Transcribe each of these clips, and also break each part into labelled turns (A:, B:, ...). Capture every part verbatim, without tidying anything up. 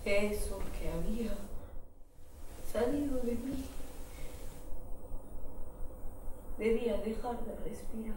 A: Eso que había salido de mí debía dejar de respirar.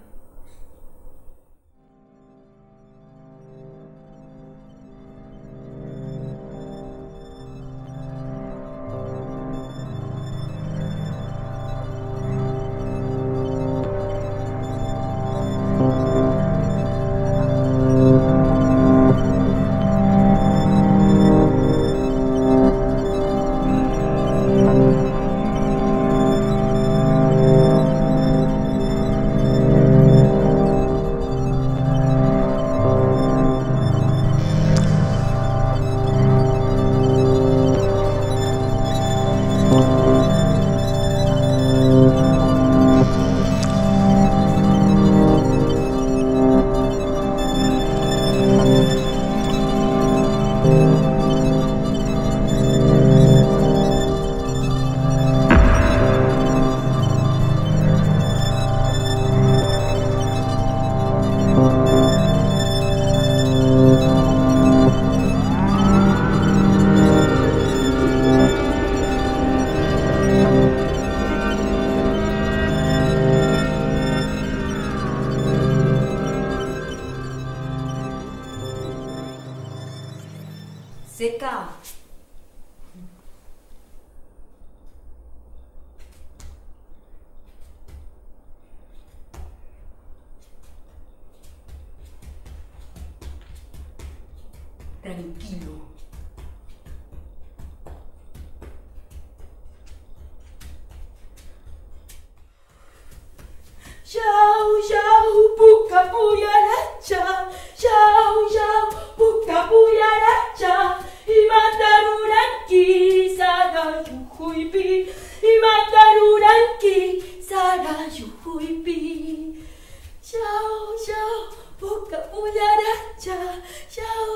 B: Seca. Tranquilo.
A: Yau, yau, puka puyaracha. Yau, yau, puka puyaracha. Imataruranki, sara yuhuipi. Imataruranki, sara yuhuipi. Yau, yau, puka puyaracha. Yau,